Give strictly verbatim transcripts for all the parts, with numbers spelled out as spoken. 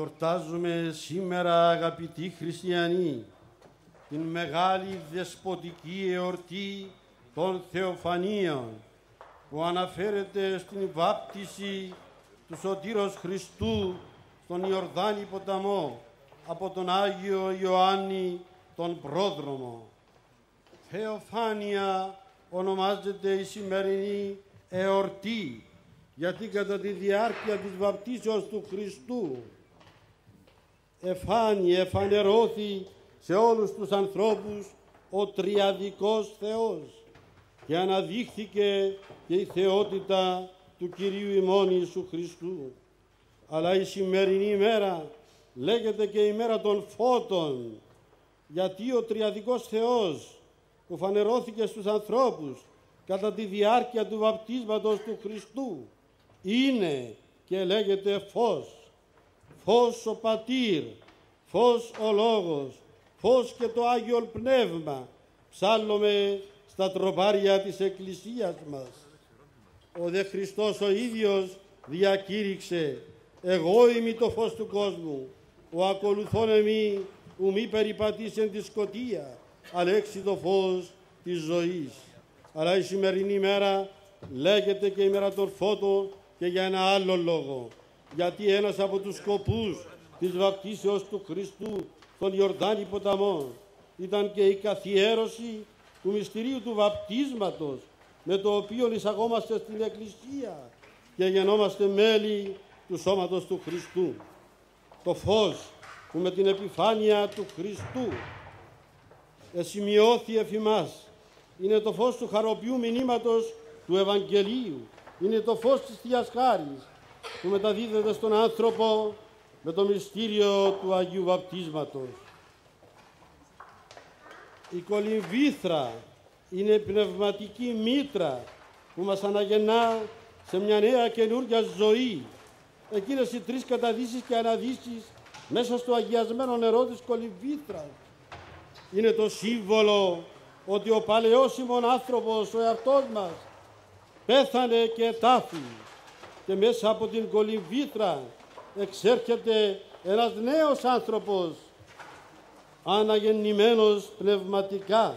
Γιορτάζουμε σήμερα, αγαπητοί χριστιανοί, την μεγάλη δεσποτική εορτή των Θεοφανίων, που αναφέρεται στην βάπτιση του Σωτήρος Χριστού στον Ιορδάνη ποταμό από τον Άγιο Ιωάννη τον Πρόδρομο. Θεοφάνεια ονομάζεται η σημερινή εορτή, γιατί κατά τη διάρκεια της βαπτίσεως του Χριστού εφάνει, εφανερώθη σε όλους τους ανθρώπους ο τριαδικός Θεός και αναδείχθηκε και η θεότητα του Κυρίου ημών Ιησού Χριστού. Αλλά η σημερινή ημέρα λέγεται και η μέρα των φώτων, γιατί ο τριαδικός Θεός που φανερώθηκε στους ανθρώπους κατά τη διάρκεια του βαπτίσματος του Χριστού είναι και λέγεται φως. Φως ο Πατήρ, φως ο Λόγος, φως και το Άγιο Πνεύμα, ψάλλουμε στα τροπάρια της Εκκλησίας μας. Ο δε Χριστός ο ίδιος διακήρυξε: «Εγώ είμαι το φως του κόσμου, ο ακολουθών εμεί ου μη περιπατήσει εν τη σκοτία, αλέξει το φως της ζωής». Αλλά η σημερινή μέρα λέγεται και η μέρα των φώτων και για ένα άλλο λόγο. Γιατί ένας από τους σκοπούς της βαπτίσεως του Χριστού στον Ιορδάνη ποταμό ήταν και η καθιέρωση του μυστηρίου του βαπτίσματος, με το οποίο εισαγόμαστε στην Εκκλησία και γεννόμαστε μέλη του σώματος του Χριστού. Το φως που με την επιφάνεια του Χριστού εσημειώθη εφ' ημάς είναι το φως του χαροποιού μηνύματος του Ευαγγελίου, είναι το φως της Θείας Χάρης που μεταδίδεται στον άνθρωπο με το μυστήριο του Αγίου Βαπτίσματος. Η κολυμβήθρα είναι πνευματική μήτρα που μας αναγεννά σε μια νέα καινούργια ζωή. Εκείνες οι τρεις καταδύσεις και αναδύσεις μέσα στο αγιασμένο νερό της κολυμβήθρας είναι το σύμβολο ότι ο παλαιόσιμον άνθρωπος, ο εαυτός μας, πέθανε και τάφη και μέσα από την κολυμβήθρα εξέρχεται ένας νέος άνθρωπος, αναγεννημένος πνευματικά.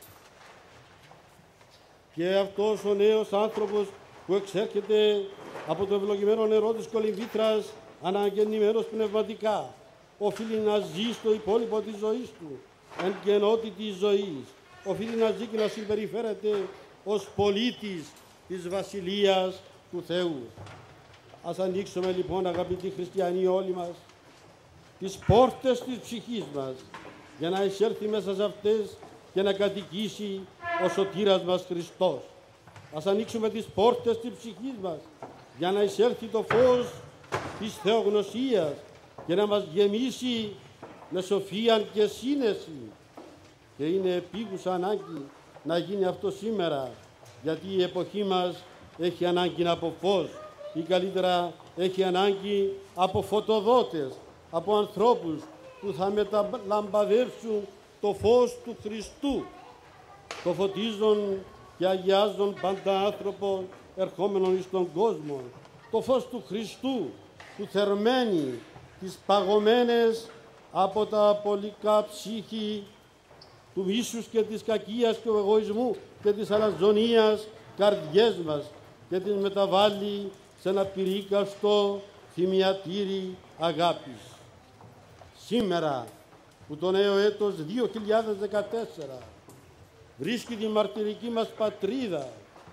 Και αυτός ο νέος άνθρωπος που εξέρχεται από το ευλογημένο νερό της κολυμβήθρας, αναγεννημένος πνευματικά, οφείλει να ζει στο υπόλοιπο της ζωής του, εν κενότητα της ζωής. Οφείλει να ζει και να συμπεριφέρεται ως πολίτης της Βασιλείας του Θεού. Ας ανοίξουμε λοιπόν, αγαπητοί χριστιανοί όλοι μας, τις πόρτες της ψυχής μας, για να εισέλθει μέσα σε αυτές και να κατοικήσει ο σωτήρας μας Χριστός. Ας ανοίξουμε τις πόρτες της ψυχής μας, για να εισέλθει το φως της θεογνωσίας και να μας γεμίσει με σοφία και σύνεση. Και είναι επίγουσα ανάγκη να γίνει αυτό σήμερα, γιατί η εποχή μας έχει ανάγκη από φως, ή καλύτερα έχει ανάγκη από φωτοδότες, από ανθρώπους που θα μεταλαμπαδεύσουν το φως του Χριστού, το φωτίζουν και αγιάζουν πάντα άνθρωπο ερχόμενον εις τον κόσμο, το φως του Χριστού που θερμαίνει τις παγωμένες από τα πολικά ψύχη του μίσους και της κακίας και του εγωισμού και της αλαζονίας καρδιές μας και την μεταβάλλει σε ένα πυρίκαστο θυμιατήρι αγάπης. Σήμερα που το νέο έτος δύο χιλιάδες δεκατέσσερα βρίσκει τη μαρτυρική μας πατρίδα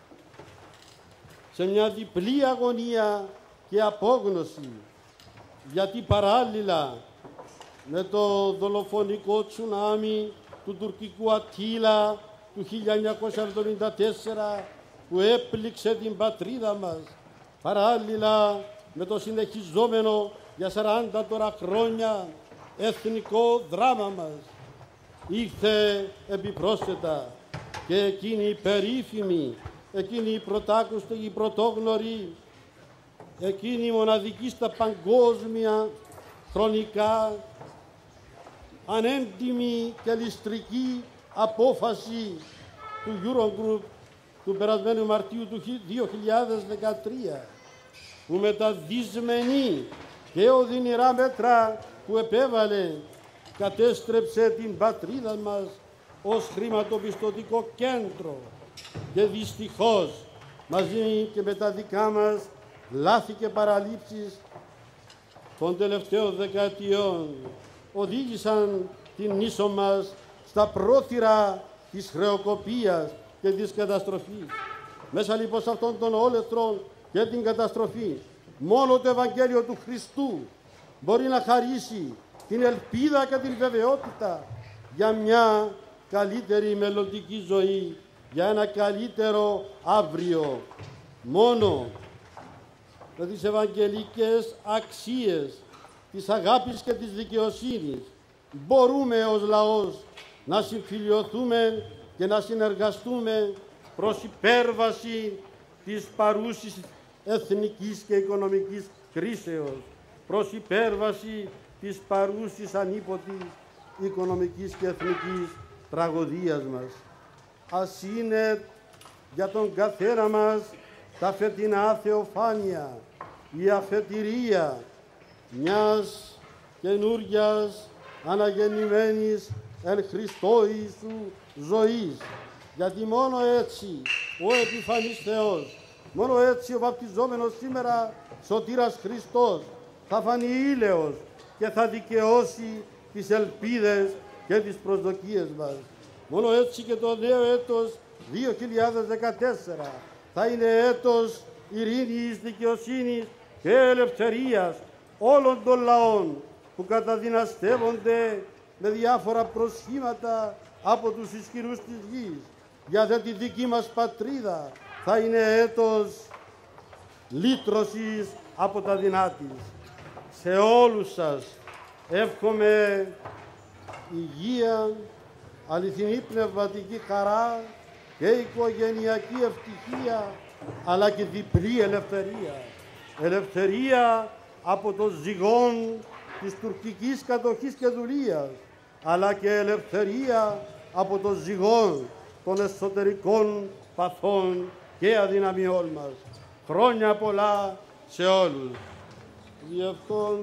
σε μια διπλή αγωνία και απόγνωση, γιατί παράλληλα με το δολοφονικό τσουνάμι του τουρκικού Αττήλα του χίλια εννιακόσια εβδομήντα τέσσερα που έπληξε την πατρίδα μας, παράλληλα με το συνεχιζόμενο για σαράντα τώρα χρόνια εθνικό δράμα μας, ήρθε επιπρόσθετα και εκείνη η περίφημη, εκείνη η πρωτάκουστη, η πρωτόγνωρη, εκείνη η μοναδική στα παγκόσμια χρονικά ανέντιμη και ληστρική απόφαση του Eurogroup του περασμένου Μαρτίου του δύο χιλιάδες δεκατρία, που με τα δυσμενή και οδυνηρά μέτρα που επέβαλε κατέστρεψε την πατρίδα μας ως χρηματοπιστωτικό κέντρο και δυστυχώς μαζί και με τα δικά μας λάθη και παραλήψεις των τελευταίων δεκαετιών οδήγησαν την νήσο μας στα πρόθυρα της χρεοκοπίας και της καταστροφής. Μέσα λοιπόν σε αυτόν τον όλεθρο και την καταστροφή, μόνο το Ευαγγέλιο του Χριστού μπορεί να χαρίσει την ελπίδα και την βεβαιότητα για μια καλύτερη μελλοντική ζωή, για ένα καλύτερο αύριο. Μόνο με τις ευαγγελικές αξίες της αγάπης και της δικαιοσύνης μπορούμε ως λαός να συμφιλιωθούμε και να συνεργαστούμε προς υπέρβαση της παρούσης εθνικής και οικονομικής κρίσεως, προς υπέρβαση της παρούσης ανίποτης οικονομικής και εθνικής τραγωδίας μας. Ας είναι για τον καθένα μας τα φετινά θεοφάνεια, η αφετηρία μιας καινούργιας αναγεννημένης εν Χριστώ Ιησού ζωής. Γιατί μόνο έτσι ο επιφανής Θεός, μόνο έτσι ο βαπτιζόμενος σήμερα σωτήρας Χριστός θα φανεί ήλαιος και θα δικαιώσει τις ελπίδες και τις προσδοκίες μας. Μόνο έτσι και το νέο έτος δύο χιλιάδες δεκατέσσερα θα είναι έτος ειρήνης, δικαιοσύνης και ελευθερίας όλων των λαών που καταδυναστεύονται με διάφορα προσχήματα από τους ισχυρούς της γης. Για δε τη δική μας πατρίδα θα είναι έτος λύτρωσης από τα δεινά της. Σε όλους σας εύχομαι υγεία, αληθινή πνευματική χαρά και οικογενειακή ευτυχία, αλλά και διπλή ελευθερία. Ελευθερία από το ζυγόν της τουρκικής κατοχής και δουλείας, αλλά και ελευθερία από το ζυγόν των εσωτερικών παθών και αδυναμιών μας. Χρόνια πολλά σε όλους. Γι' αυτόν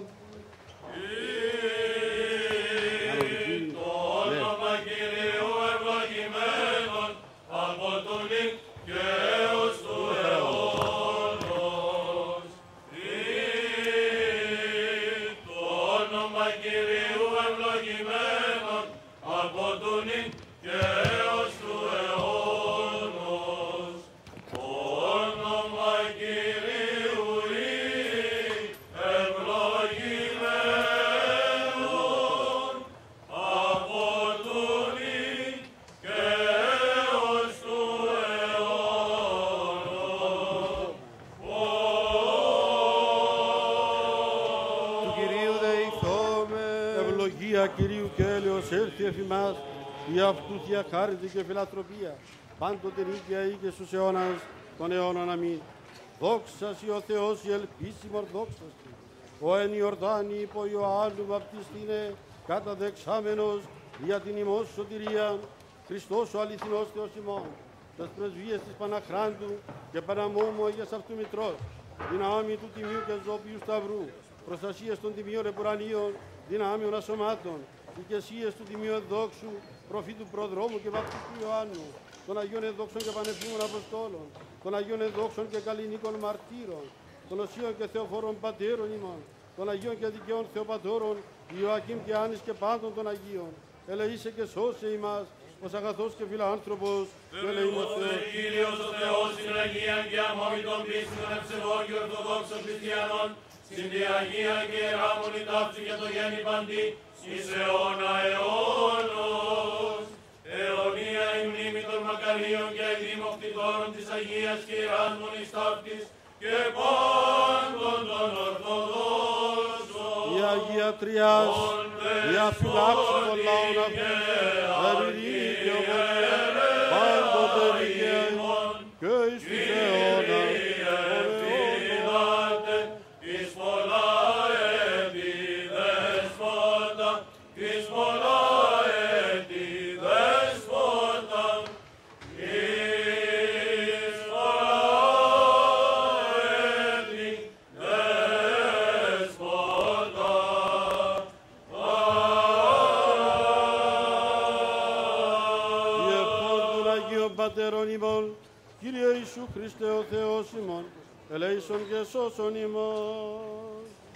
Κυρίου και έλεος έλθει εφ' ημάς, η αυτού θεία χάρητη και φιλανθρωπία, πάντοτε νίκαια ή και στους αιώνας των αιώνων. Αμήν. Δόξα σοι ο Θεός η ελπίσιμον δόξα σοι. Ο εν Ιορδάνη υπό Ιωάννου βαπτιστήνε καταδεξάμενος για την ημών σωτηρία, Χριστός ο αληθινός Θεός ημών, τας πρεσβείες της Παναχράντου και Παναμόμου Αγίας αυτού Μητρός, δυνάμει του Τιμίου και Ζώπιου Σταυρού, προστασίες των Τιμίων Επουρανίων, δυνάμειων ασωμάτων, οικεσίες του Τιμίου Ενδόξου, προφήτου Προδρόμου και Βαπτιστού Ιωάννου, των Αγίων Ενδόξων και Πανεπιστήμων Αποστόλων, των Αγίων Ενδόξων και Καλλινίκων Μαρτύρων, των Οσίων και Θεοφόρων Πατέρων ημών, των Αγίων και Δικαίων Θεοπατώρων, Ιωακήμ και Άνης και πάντων των Αγίων, ελεήσε και σώσε ημάς, ως αγαθός και φιλάνθρωπος, και ελεήμος Θεός. Κύριος ο Θεός, στην Αγία και αμόμητον πίστη των ευσεβών και ορθοδόξων χριστιανών, στην τη Αγία και εράμονη ταύτη και το γέννη παντή, εις αιώνα αιώνος. Αιωνία η μνήμη των μακαρίων και δημοκτητόρων της Αγίας και εράσμονης ταύτης και πάντων των Ορθοδόξων. Η Αγία Τριάς, η αφυλάξη των λαών αυτών, ερηρή και ομονία, πάντοτε δικαίων και εις τους αιώνας. Δέσποτα, των πατέρων ημών, Κύριε Ιησού Χριστέ ο Θεός ημών, ελέησον και σώσον ημών.